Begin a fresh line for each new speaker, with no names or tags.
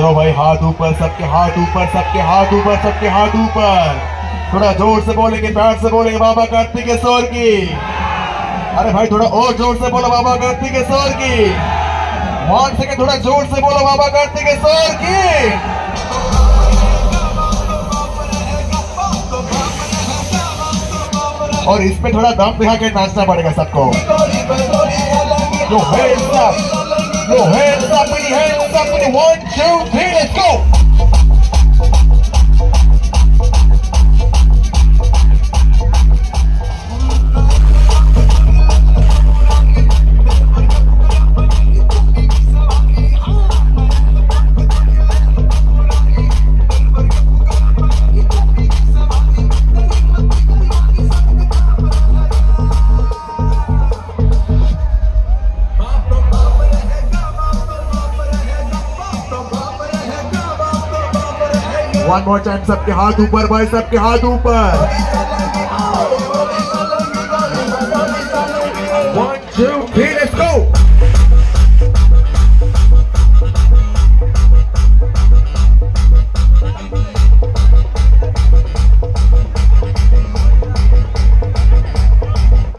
करो भाई, हाथ ऊपर, सबके हाथ ऊपर, सबके हाथ ऊपर, सबके हाथ ऊपर। थोड़ा जोर से बोलेंगे, प्यार से बोलेंगे, बाबा कार्तिकेश्वर की। अरे भाई थोड़ा और जोर से बोलो, बाबा कार्तिकेश्वर की। 1 सेकंड, थोड़ा जोर से बोलो, बाबा कार्तिकेश्वर की। और इस पे थोड़ा दम दिखा के नाचना पड़ेगा सबको। Your hands up, your hands up, in your hands up, in 1, 2, 3, let's go. One more time, सबके हाथ ऊपर भाई, सबके हाथ ऊपर।